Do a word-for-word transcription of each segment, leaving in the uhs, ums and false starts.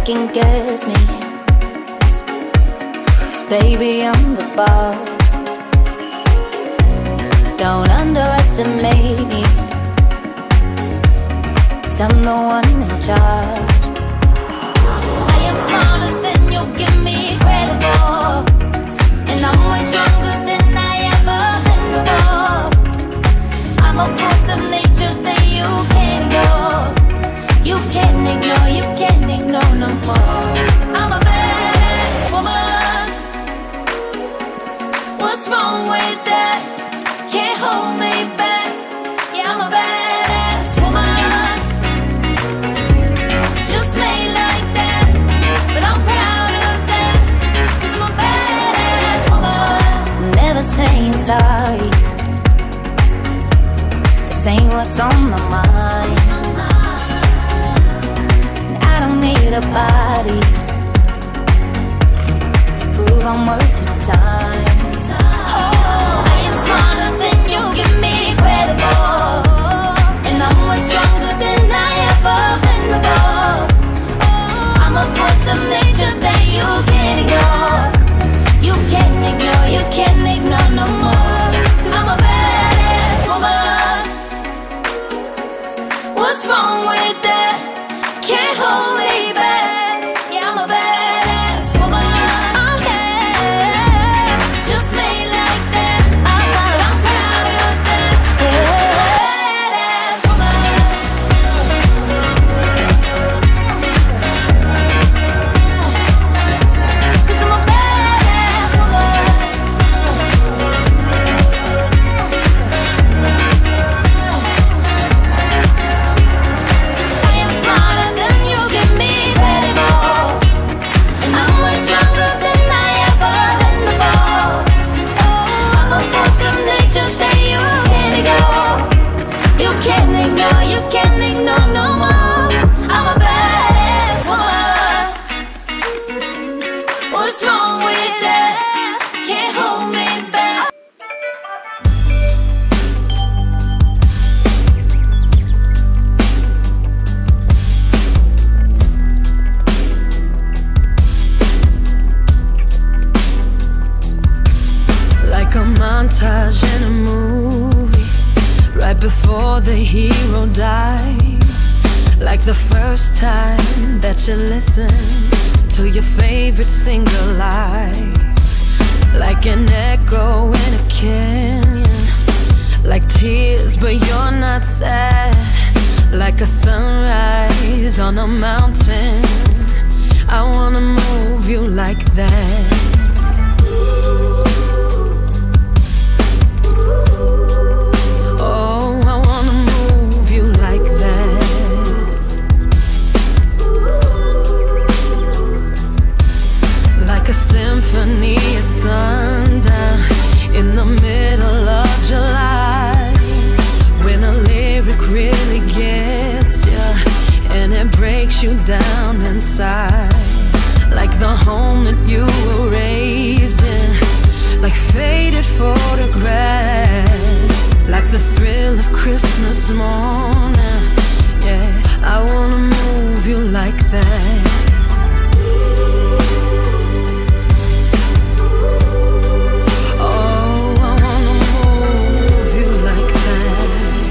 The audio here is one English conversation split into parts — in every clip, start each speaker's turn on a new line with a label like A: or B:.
A: second guess me. 'Cause baby, I'm the boss. Don't underestimate me, 'cause I'm the one in charge. I am smarter than you give me credit for, and I'm way stronger than I ever been before. I'm a force of nature that you can't ignore. You can't ignore, you can't ignore no more. I'm a badass woman. What's wrong with that? Can't hold me back. Yeah, I'm a badass woman. Just made like that, but I'm proud of that, 'cause I'm a badass woman. I'm never saying sorry for saying what's on my mind. I don't need a body to prove I'm worth your time. Oh, I am smarter than you give me credit for, and I'm way stronger than I ever been before. Oh, I'm a force of nature that you can't ignore. You can't ignore, you can't ignore no more, 'cause I'm a badass woman. What's wrong with that? Can't hold me back. Yeah, I'm a badass woman. Oh yeah, just made like that, but I'm proud of that. Yeah, badass woman. 'Cause I'm a badass woman. I am smarter than you give me credit for, and I'm way stronger than I ever been before. Oh, I'm a force of nature that you can't ignore. You can't ignore, you can't ignore no more. I'm a badass woman. What's wrong with that? Can't hold me back.
B: Like a montage in a movie, right before the hero dies. Like the first time that you listen to your favorite singer live. Like an echo in a canyon, like tears but you're not sad. Like a sunrise on a mountain, I wanna move you like that. Oh, I wanna move you like that. Like a symphony at sundown in the middle of July, when a lyric really gets you and it breaks you down inside. Like the home that you were raised in, like faded photographs, like the thrill of Christmas morning. Yeah, I wanna move you like that. Oh, I wanna move you like that.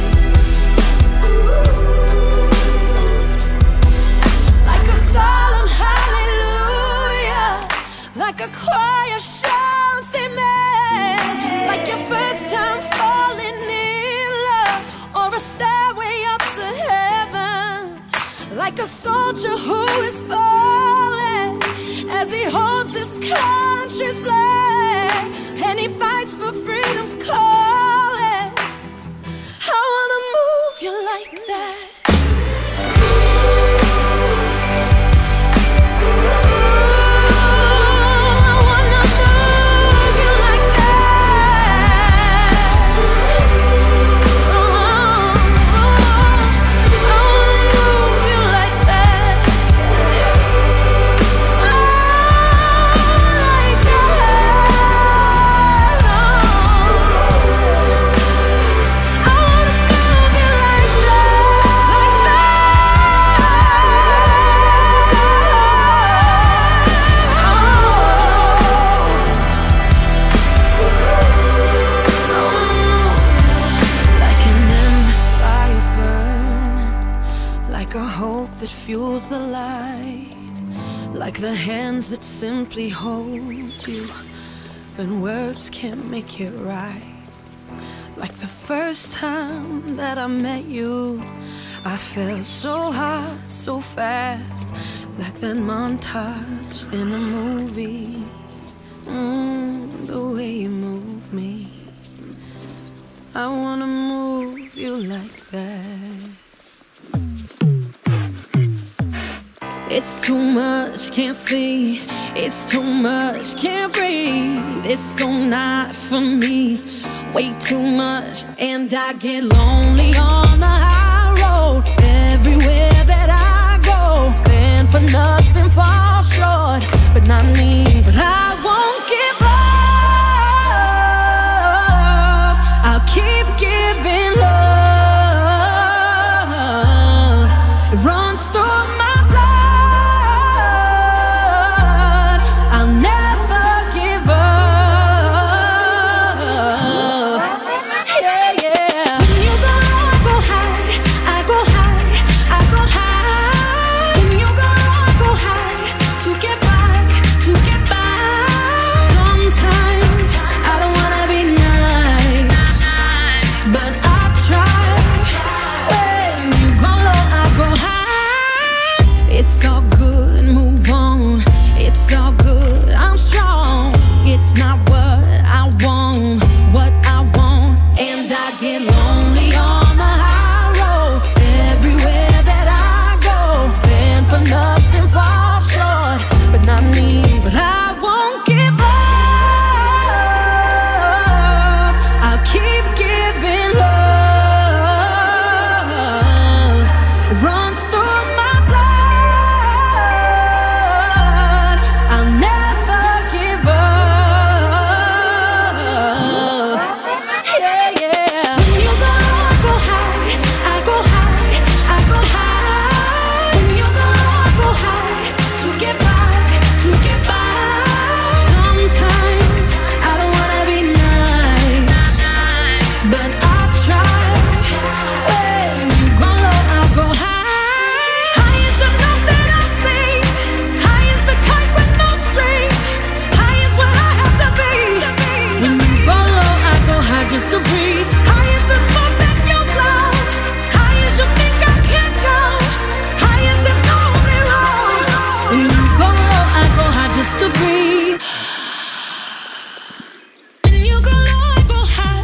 B: Like a solemn hallelujah, like a choir shouts amen. Like your first time falling in love, or a stairway up to heaven. Like a soldier who is falling as he holds his country's flag, and he fights for freedom's calling. I wanna move you like that. Oh fuels the light, like the hands that simply hold you when words can't make it right. Like the first time that I met you, I felt so high, so fast, like that montage in a movie. Mm, the way you move me, I wanna move you like that. It's too much, can't see. It's too much, can't breathe. It's so not for me. Way too much, and I get lonely on the high road. Everywhere that I go, stand for nothing, fall short, but not me. But I won't give up. I'll keep giving love. It runs through my blood. I'll never give up. Yeah, yeah. When you go low, I go high. I go high. I go high. When you go low, I go high. To get by, to get by. Sometimes I don't wanna be nice, but I try. When you go low, I go high. It's all good, move on. It's all good, I'm strong. It's not what I want, what I want, and I get lonely on the high road. Everywhere that I go, stand for nothing, fall short, but not me. But I won't give up. I'll keep giving love. It runs through my blood. I'll never give up. Yeah, yeah. When you go low, I go high. I go high. I go high. When you go low, I go high. To get by, to get by. Sometimes I don't wanna be nice, but I try. When you go low, I go high. High is the note that I sing. High is the kite with no string. High is what I have to be. When you go low, I go high just to breathe. High is the smoke that you blow. High as you think I can't go. High as it's the only road. When you go low, I go high just to breathe. When you go low, I go high.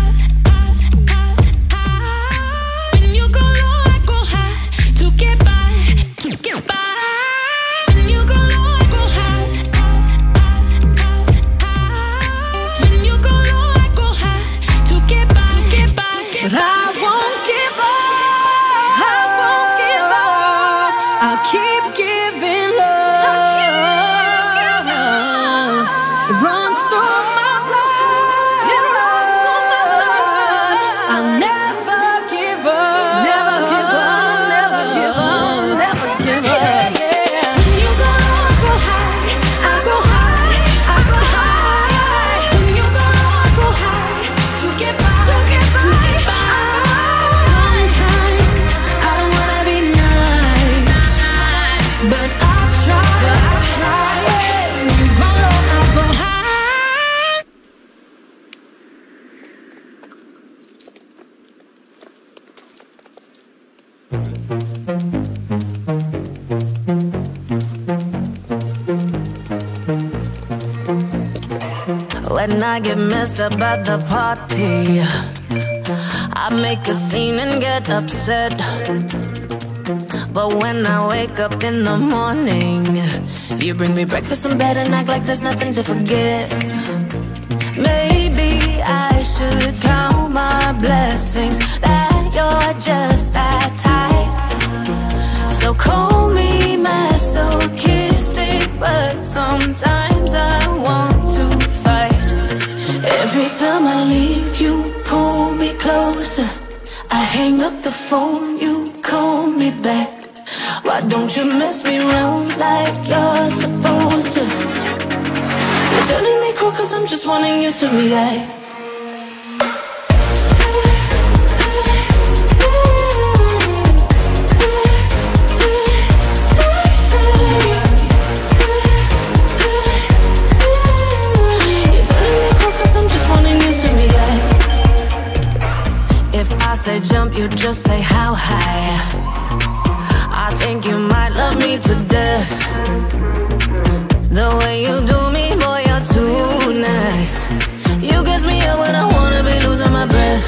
B: When you go low, I go high. To get by, to get by. When you go low, I go high. When you go low, I go high. To get by, get by. But I won't give up. I won't give up. I'll keep giving love. It runs through my blood. I'll never give up. Never give up. Never give up. Never give up. Yeah, yeah. When you go low, I go high. I go high. I go high. When you go low, I go high. To get by, to get by, to get by. Sometimes I don't wanna be nice, but I try. But I try. When you go low, I go high.
C: When I get messed up at the party, I make a scene and get upset. But when I wake up in the morning, you bring me breakfast in bed and act like there's nothing to forget. Maybe I should count my blessings that you're just that type. So call me masochistic, but sometimes I want to fight. Every time I leave, you pull me closer. I hang up the phone, you call me back. Why don't you mess me around like you're supposed to? You're turning me cool cause I'm just wanting you to react. you just say how high. I think you might love me to death. The way you do me, boy, you're too nice. You get me up when I wanna be losing my breath.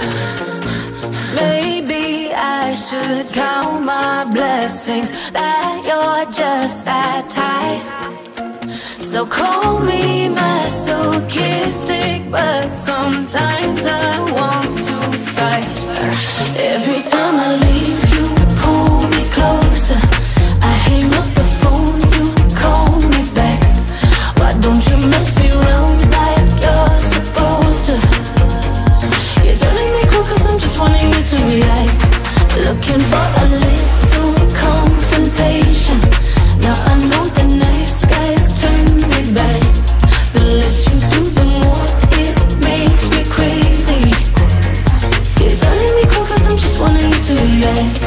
C: Maybe I should count my blessings that you're just that tight. So call me masochistic, but sometimes I want to fight. Every time I leave, you pull me closer. I hang up the phone, you call me back. Why don't you mess me around like you're supposed to? You're telling me cool cause I'm just wanting you to react. Looking for a little confrontation. Now I know the nice guys turn me back. The less you do, the more it makes me crazy. You're telling me cool cause I'm just wanting you to react.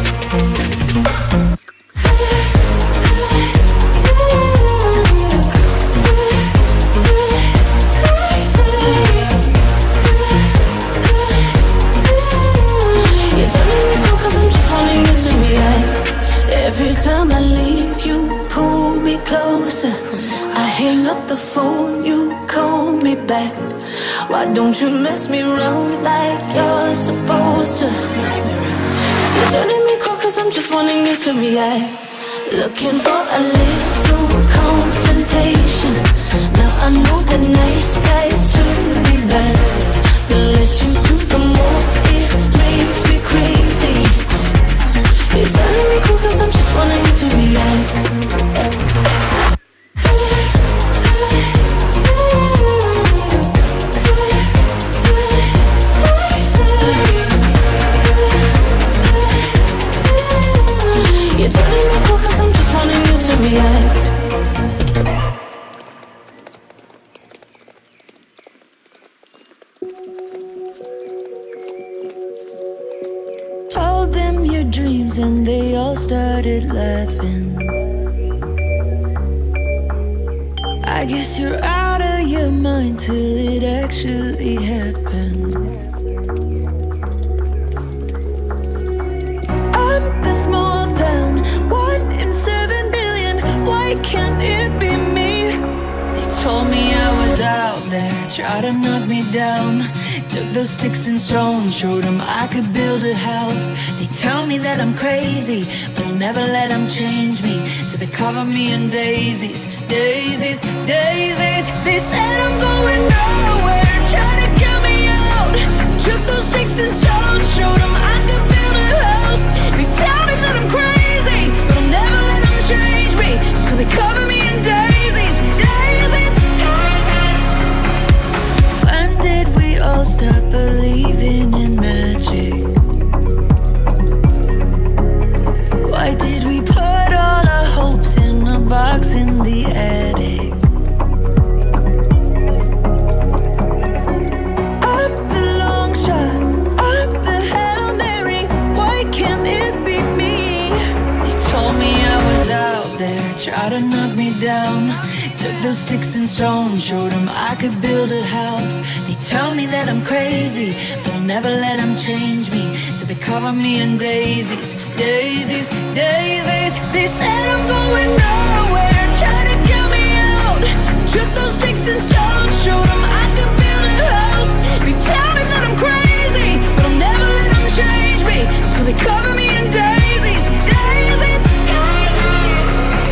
C: Every time I leave, you pull me closer. I hang up the phone, you call me back. Why don't you mess me around like you're supposed to? You're turning me cool cause I'm just wanting you to react. Looking for a little confrontation. Now I know that nice guys turn me back. The less you do, the more it makes me crazy. You're telling me cool cause I'm just wanting you to react. You're telling me cool cause I'm just wanting you to react. Told them your dreams and they all started laughing. I guess you're out of your mind till it actually happens. I'm the small town, one in seven billion. Why can't it be me? They told me I was out there, tried to knock me down. Took those sticks and stones, showed them I could build a house. They tell me that I'm crazy, but I'll never let them change me. So they cover me in daisies, daisies, daisies. They said I'm going nowhere, try to get me out. Took those sticks and stones, showed them I could build a house. They tell me that I'm crazy, but I'll never let them change me. So they cover me in daisies, daisies, daisies. When did we all stop believing in magic? Why did we put all our hopes in a box in the attic? I'm the long shot, I'm the Hail Mary. Why can't it be me? They told me I was out there, tried to knock me down. Took those sticks and stones, showed them I could build a house. They tell me that I'm crazy, but I'll never let them change me. So they cover me in daisies, daisies, daisies. They said I'm going nowhere, try to get me out. Took those sticks and stones, showed them I could build a house. They tell me that I'm crazy, but I'll never let them change me. So they cover me in daisies, daisies, daisies.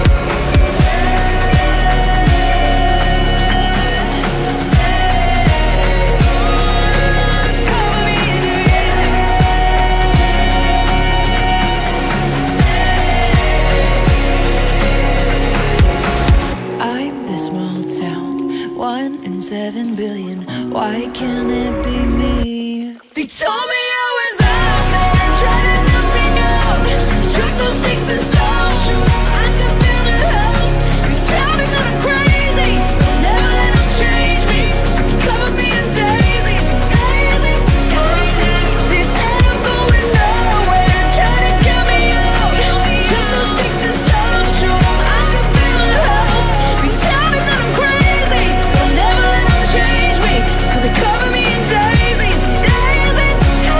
C: One in seven billion. Why can't it be me? They told me I was out there, tried to knock me out. Took those sticks and stones, showed them I could build a house. They tell me that I'm crazy, I'll never let them change me. So they cover me in daisies, daisies, daisies. They said I'm going nowhere, tried to get me out. Took those sticks and stones, showed them I could build a house. They tell me that I'm crazy, I'll never let them change me. So they cover me in daisies, daisies, daisies.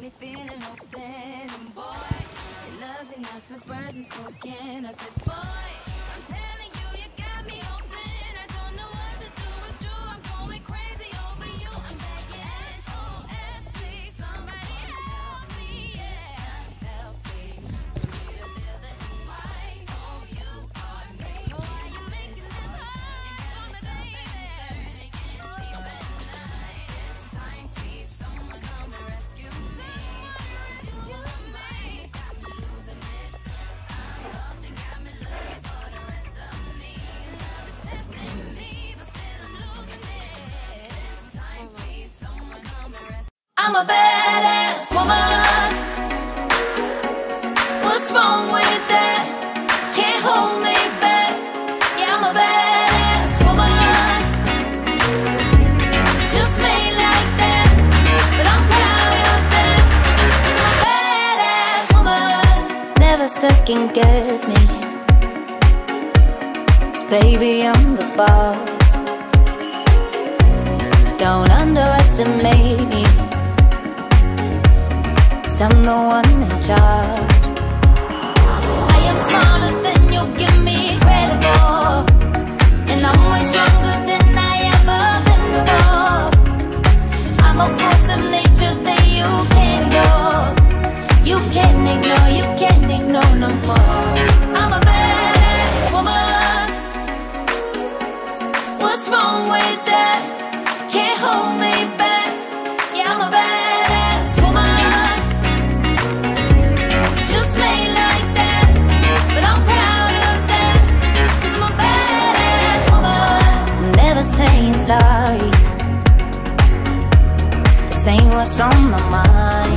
A: me feeling open. And boy, your love's enough with words unspoken. I said, boy, I'm telling you, you got me open. I don't know what to do, it's true, I'm going crazy over you. I'm begging, S O S, please, somebody help me, yeah. Help me, for me to feel this way. Oh, you are me. Why you making this hard for me, baby? Turning, can't sleep at night. This time, please, someone come and rescue me. 'Cause you are me, got me losing it. I'm lost, you got me looking for the rest of me. Love is testing me, but still I'm losing it. This time, please, someone come and rescue me. I'm a badass woman. What's wrong with that? Can't hold me back. Yeah, I'm a badass woman. Just made like that, but I'm proud of that. 'Cause I'm a badass woman. Never second guess me. 'Cause baby, I'm the boss. Don't underestimate me. 'Cause I'm the one in charge. I am smarter than you give me credit for. And I'm way stronger than I ever been before. I'm a force of nature that you can't ignore. You can't ignore, you can't ignore no more. I'm a badass woman. What's wrong with that? Can't hold me back. Yeah, I'm a badass woman. Just made like that, but I'm proud of that. 'Cause I'm a badass woman. I'm never saying sorry for saying what's on my mind.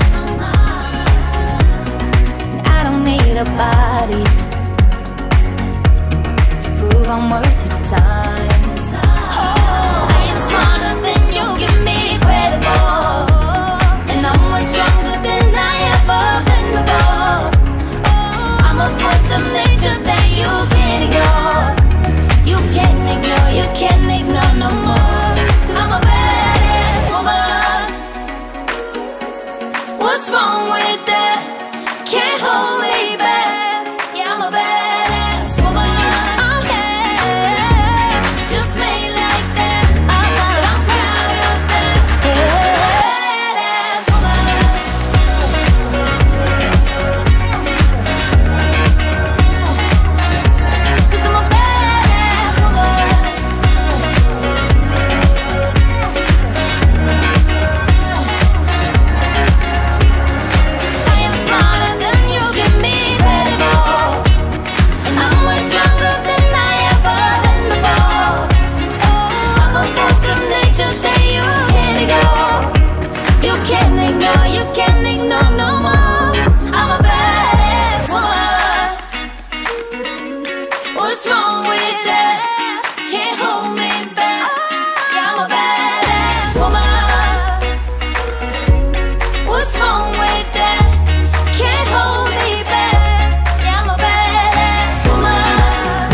A: And I don't need a body to prove I'm worth your time. I am smarter than you give me credit for. And I'm way stronger than I ever been before. I'm a force of nature that you can't ignore. You can't ignore, you can't ignore no more. 'Cause I'm a badass woman. What's wrong with that? Can't hold me back. Yeah, I'm a badass woman. Oh yeah, just made like that. Oh, but I'm proud of that. Yeah, badass woman. 'Cause I'm a badass woman. I am smarter than you give me credit for. And I'm way stronger than I ever been before. Oh, I'm a force of nature that you can't ignore. You can't ignore, you can't ignore no more. I'm a badass woman. What's wrong with that? Can't hold me back. Yeah, I'm a badass woman. What's wrong with that? Can't hold me back. Yeah, I'm a badass woman.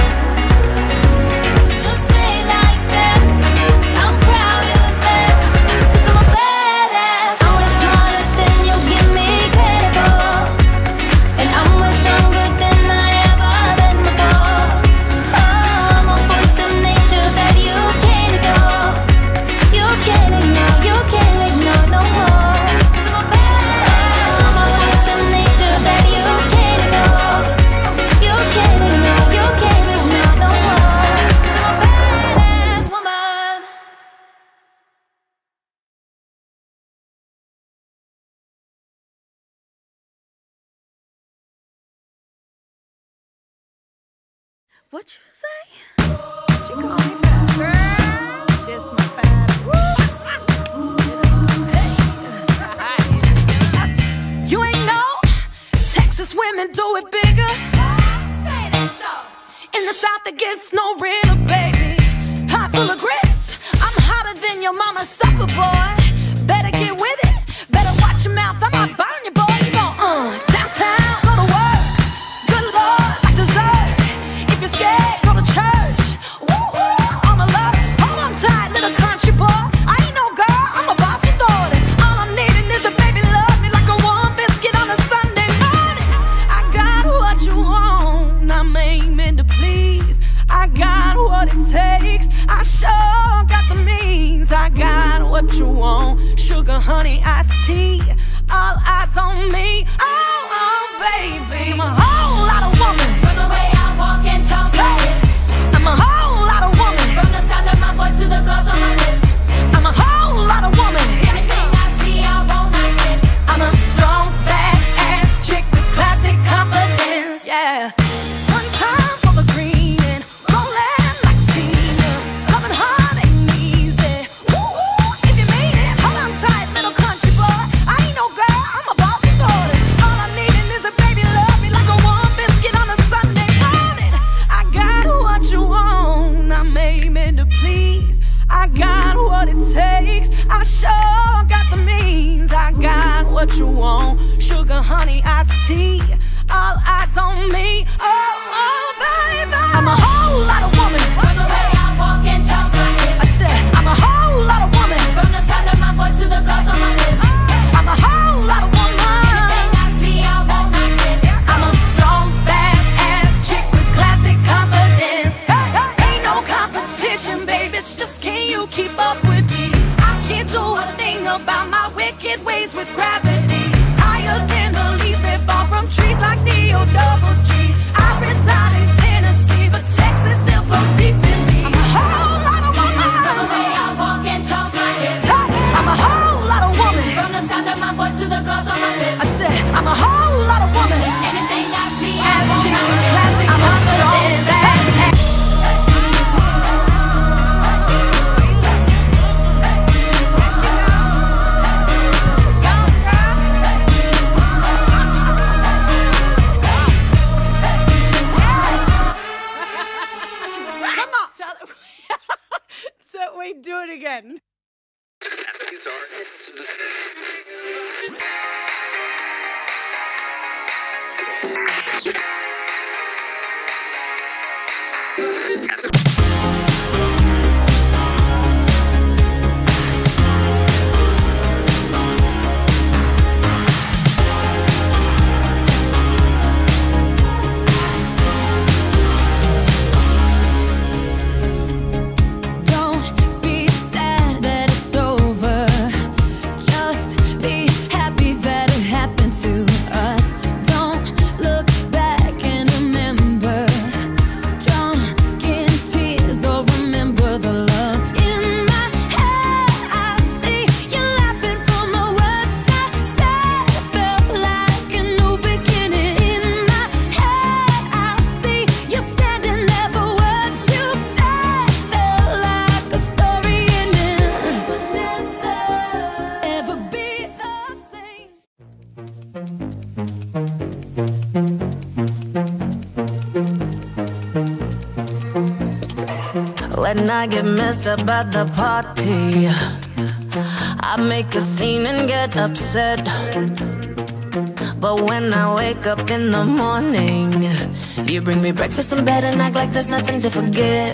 A: Just made like that. I'm proud of that. 'Cause I'm a badass. I'm way smarter than you give me credit for. And I'm way stronger than I ever been before. Oh, I'm a force of nature that you can't ignore. You can't ignore, you can't ignore no more. 'Cause I'm a badass. I'm a force of nature that you can't ignore. You can't ignore, you can't ignore no more. 'Cause I'm a badass woman.
C: What you say? She call me fat girl. Just my fat.
B: You ain't know Texas women do it bigger.
A: Say that so.
B: In the South it gets no realer, baby. Pot full of grits. I'm hotter than your mama's sucker boy. Better get with it. Better watch your mouth. I might burn you, boy. You gon' uh downtown, go to work. Good Lord, like dessert. If you're scared, go to church. Woo woo, on alert. Hold on tight, little country boy. I ain't no girl, I'm a boss authority. All I'm needing is a baby love me like a woman. honey, iced tea. All eyes on me. Oh, oh, baby, I'm a whole lot of woman.
A: From the way I walk and talk, my hips.
B: I'm a whole lot of woman.
A: From the sound of my voice to the gloss on my lips.
B: I'm a whole lot of woman.
A: Anything I see, I won't like it.
B: I'm a strong, badass chick with classic confidence. Yeah. One time for the green and rolling like Tina. Loving hard ain't easy. Ooh, if you mean it, hold on tight, little country boy. I ain't no girl, I'm a boss of daughters. All I'm needing is a baby love me like a warm biscuit on a Sunday morning. I got what you want, I'm aiming to please. I got what it takes, I sure got the means. I got what you want, sugar, honey, iced tea. All eyes on me, oh, oh, baby. I'm a whole lot of woman.
A: From the way I walk and talk, my hips.
B: I said, I'm a whole lot of woman.
A: From the sound of my voice to the gloss on my lips.
B: I'm a whole lot of woman.
A: Anything I see, I won't like it.
B: I'm a strong, badass chick with classic confidence. Ain't no competition, baby, it's just can you keep up with me? I can't do a thing about my wicked ways with gravity. Higher than the leaves that fall from trees like the old double G. I reside in Tennessee, but Texas still flows deep in me. I'm a whole lot of
A: From the
B: woman.
A: way I walk and talk, my hips.
B: I'm a whole lot of woman.
A: From the sound of my voice to the gloss on my lips.
B: I said, I'm a whole lot of woman.
A: Anything I see, I
B: Ass
A: won't
B: chick
A: like
B: with
A: it.
B: classic
A: I'm a strong
B: confidence. So wait, do it again.
C: Don't be sad that it's over. Just be happy that it happened to us. Don't look back and remember drunken tears or remember the love in my head. I see you laughing from the words I said. Felt like a new beginning in my head. I see you standing there, the words you said felt like a story ending. Would never ever be the same.
D: When I get messed up at the party, I make a scene and get upset. But when I wake up in the morning, you bring me breakfast in bed and act like there's nothing to forget.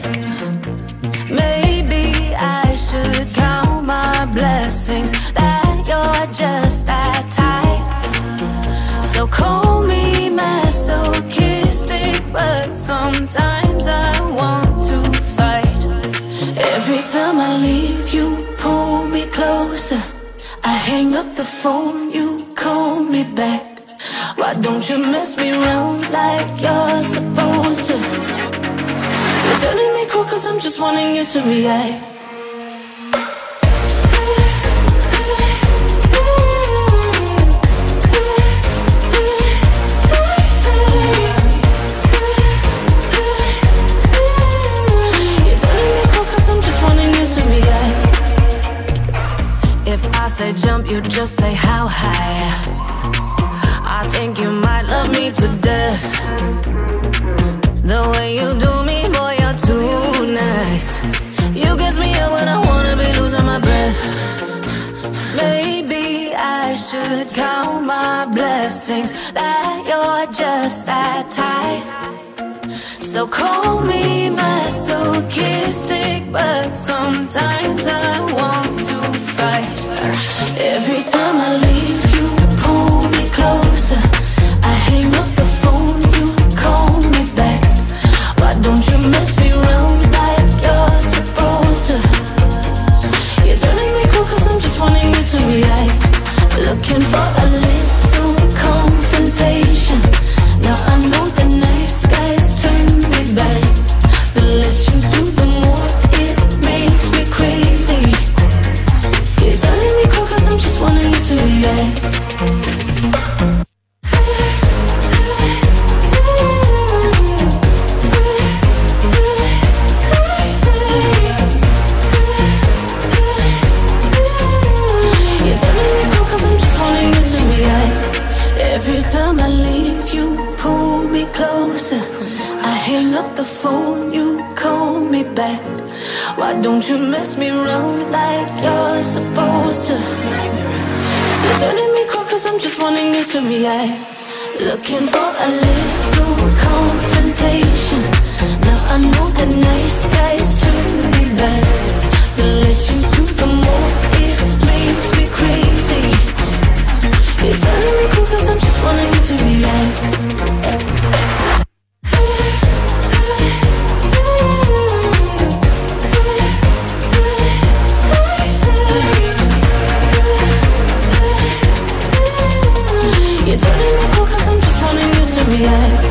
D: Maybe I should count my blessings that you're just that type. So call me masochistic, but sometimes I want to fight. Every time I leave, you pull me closer. I hang up the phone, you call me back. Why don't you mess me around like you're supposed to? You're turning me cool cause I'm just wanting you to react. You're turning me cool cause I'm just wanting you to react. If I say jump, you just say how high. I think you might love me to death. The way you do me, boy, you're too nice. You get me up when I wanna be losing my breath. Maybe I should count my blessings that you're just that type. So call me masochistic, but sometimes I want to fight. Every time I leave, you pull me closer. I hang up the phone, you call me back. Why don't you mess me around like you're supposed to? You're turning me cool cause I'm just wanting you to react. looking for a little confrontation. Now I know the nice guys turn me back. The less you do, the more it makes me crazy. You're turning me cold cause I'm just wanting you to react. Every time I leave, you pull me closer. I hang up the phone, you call me back. Why don't you mess me around like you're supposed to? You're turning me cold cause I'm just wanting you to react. Looking for a little confrontation. Now I know that nice guys turn me back. The less you do, the more it makes me crazy. You're telling me cool cause I'm just wanting you to react. You're telling me cool cause I'm just wanting you to react.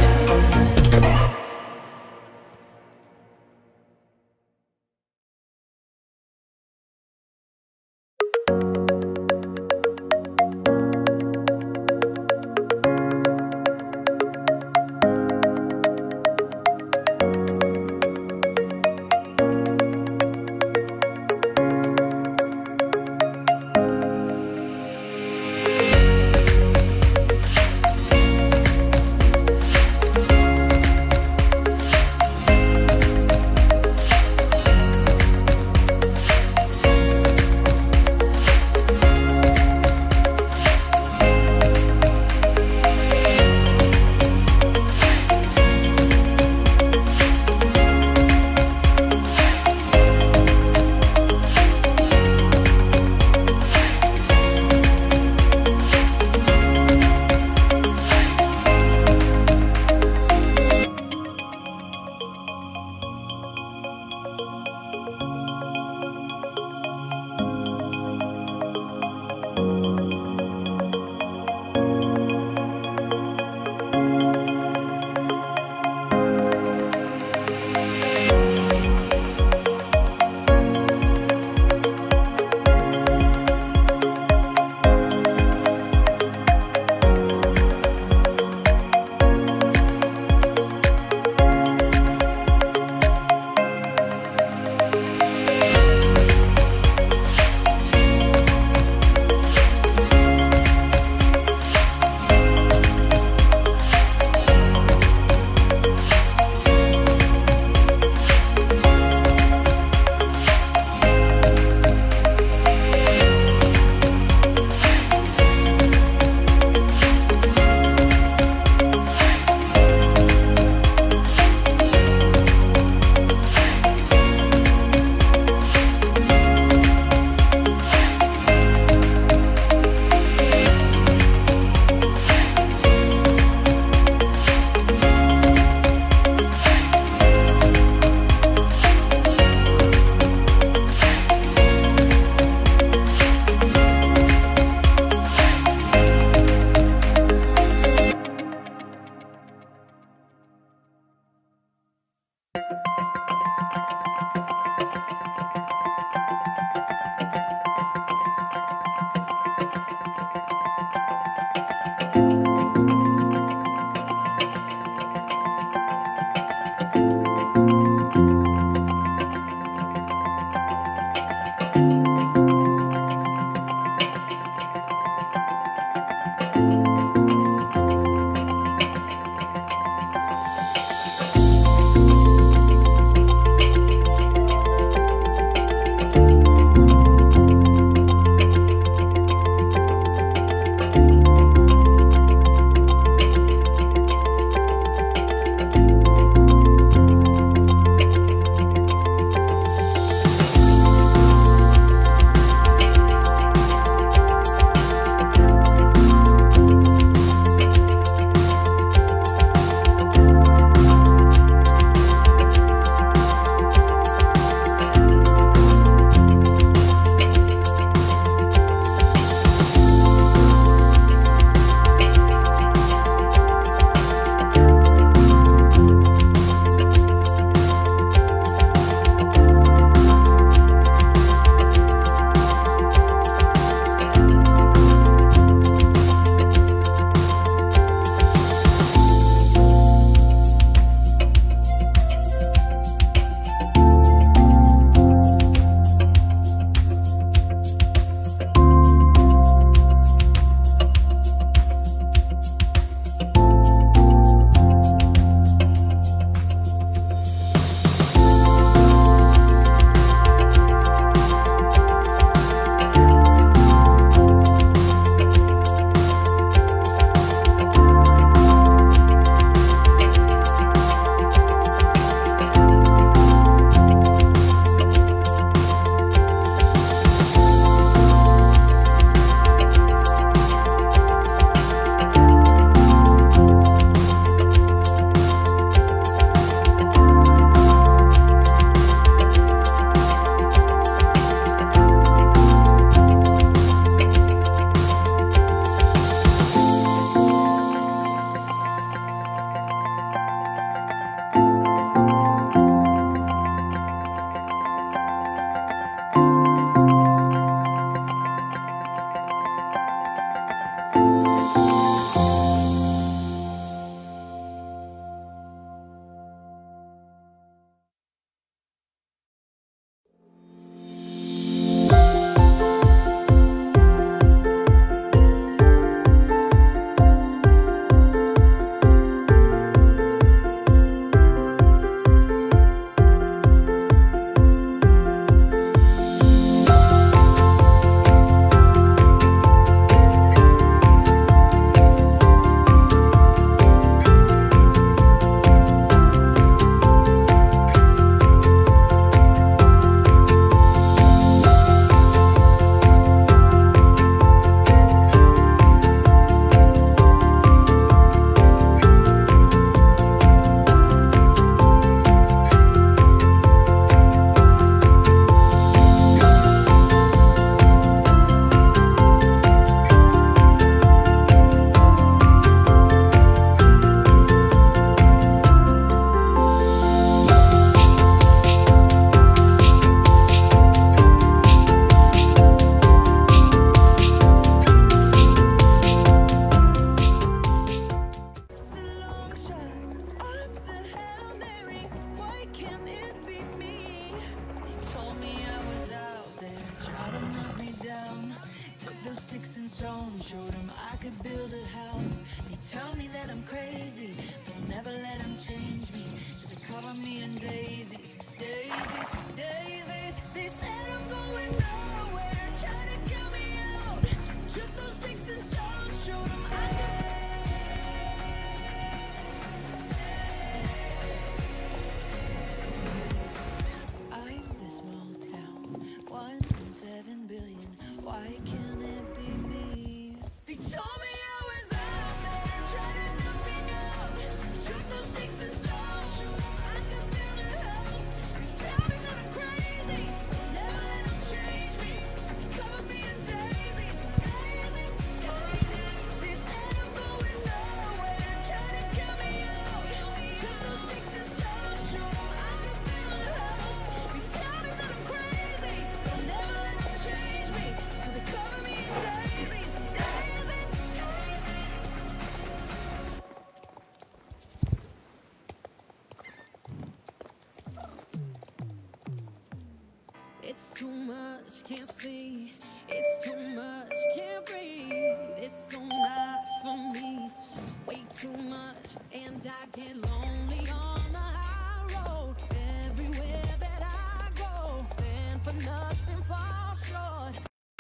B: It's too much, can't see. It's too much, can't breathe. It's so not for me. Way too much, and I get lonely on the high road. Everywhere that I go, stand for nothing, fall short.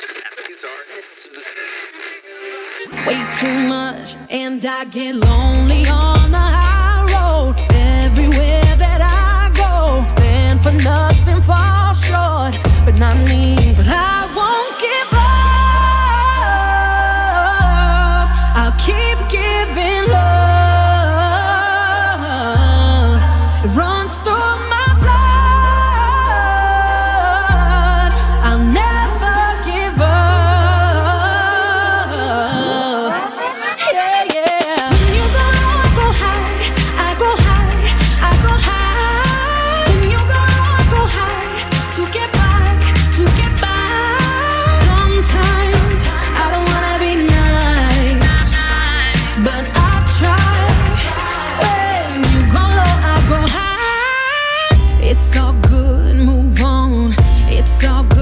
B: Way too much, and I get lonely on the high road. Everywhere that I go, stand for nothing, fall short. But not me, but I won't give up. I'll keep giving love. It runs through my blood. I'll never give up. Yeah, yeah. When you go low, I go high. I go high. I go high. When you go low, I go high. To get by, to get by. Sometimes I don't wanna be nice, but I try. When you go low, I go high. It's all good, move on. It's all good.